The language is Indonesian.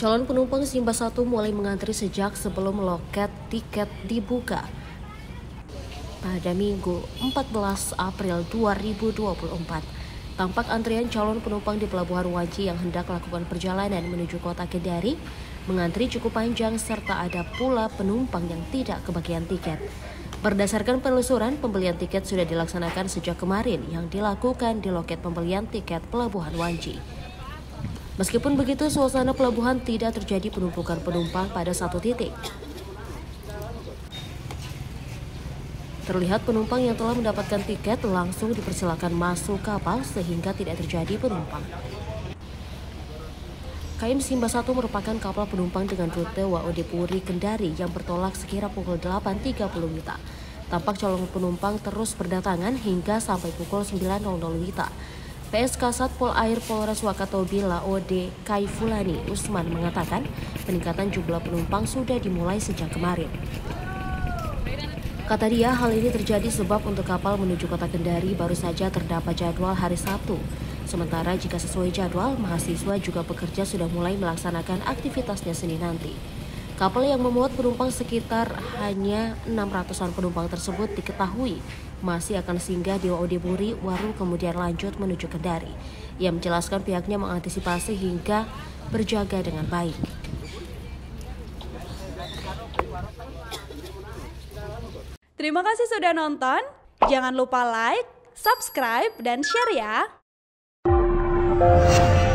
Calon penumpang Simba 1 mulai mengantri sejak sebelum loket tiket dibuka pada Minggu 14 April 2024. Tampak antrian calon penumpang di Pelabuhan Wanci yang hendak melakukan perjalanan menuju kota Kendari mengantri cukup panjang serta ada pula penumpang yang tidak kebagian tiket. Berdasarkan penelusuran, pembelian tiket sudah dilaksanakan sejak kemarin yang dilakukan di loket pembelian tiket Pelabuhan Wanci. Meskipun begitu, suasana pelabuhan tidak terjadi penumpukan penumpang pada satu titik. Terlihat penumpang yang telah mendapatkan tiket langsung dipersilakan masuk kapal sehingga tidak terjadi penumpang. KM Simba 1 merupakan kapal penumpang dengan rute WOD Puri Kendari yang bertolak sekira pukul 8.30 WITA. Tampak calon penumpang terus berdatangan hingga sampai pukul 9.00 WITA. PSK Satpol Air Polres Wakatobi Laode Kaifulani Usman mengatakan peningkatan jumlah penumpang sudah dimulai sejak kemarin. Kata dia, hal ini terjadi sebab untuk kapal menuju kota Kendari baru saja terdapat jadwal hari Sabtu. Sementara jika sesuai jadwal, mahasiswa juga pekerja sudah mulai melaksanakan aktivitasnya Senin nanti. Kapal yang memuat penumpang sekitar hanya 600-an penumpang tersebut diketahui masih akan singgah di WOD Puri Waru kemudian lanjut menuju Kendari. Ia menjelaskan pihaknya mengantisipasi hingga berjaga dengan baik. Terima kasih sudah nonton. Jangan lupa like, subscribe, dan share ya.